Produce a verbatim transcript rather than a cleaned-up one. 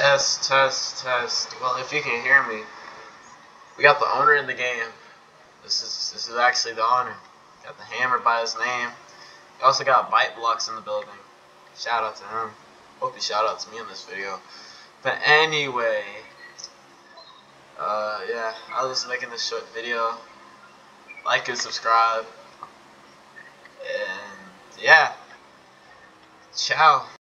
Test, test, test. Well, if you can hear me, we got the owner in the game. This is this is actually the owner. Got the hammer by his name. We also got ByteBlox in the building. Shout out to him. Hope he shout out to me in this video. But anyway, uh, yeah, I was just making this short video. Like and subscribe. And yeah, ciao.